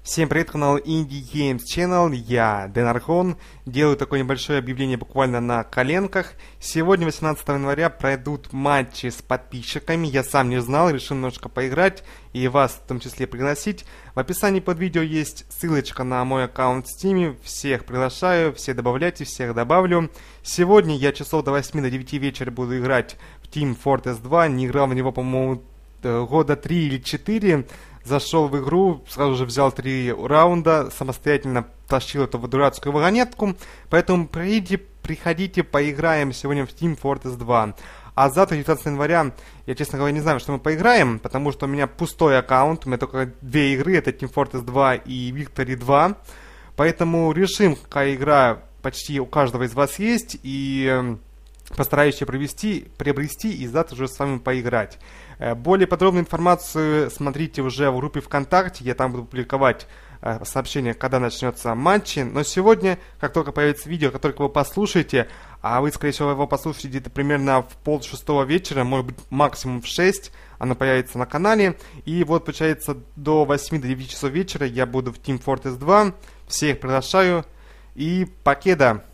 Всем привет, канал Indie Games Channel, я Денархон, делаю такое небольшое объявление буквально на коленках. Сегодня, 18 января, пройдут матчи с подписчиками, я сам не знал, решил немножко поиграть и вас в том числе пригласить. В описании под видео есть ссылочка на мой аккаунт в Steam, всех приглашаю, все добавляйте, всех добавлю. Сегодня я часов до 8 до 9 вечера буду играть в Team Fortress 2, не играл в него, по-моему, года 3 или 4. Зашел в игру, сразу же взял 3 раунда, самостоятельно тащил эту дурацкую вагонетку. Поэтому приходите, поиграем сегодня в Team Fortress 2. А завтра, 19 января, я, честно говоря, не знаю, что мы поиграем, потому что у меня пустой аккаунт, у меня только 2 игры, это Team Fortress 2 и Victory 2. Поэтому решим, какая игра почти у каждого из вас есть, и постараюсь ее приобрести и завтра уже с вами поиграть. Более подробную информацию смотрите уже в группе ВКонтакте, я там буду публиковать сообщение, когда начнется матч. Но сегодня, как только появится видео, как только вы послушаете, а вы, скорее всего, его послушаете где-то примерно в 5:30 вечера, может быть, максимум в 6, оно появится на канале. И вот, получается, до 8-9 часов вечера я буду в Team Fortress 2. Всех приглашаю и покеда!